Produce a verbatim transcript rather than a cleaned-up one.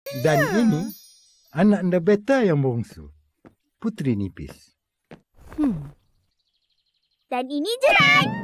Dan ini anak Nabeta yang bongsu, Putri Nipis. Hmm. Dan ini Jerat.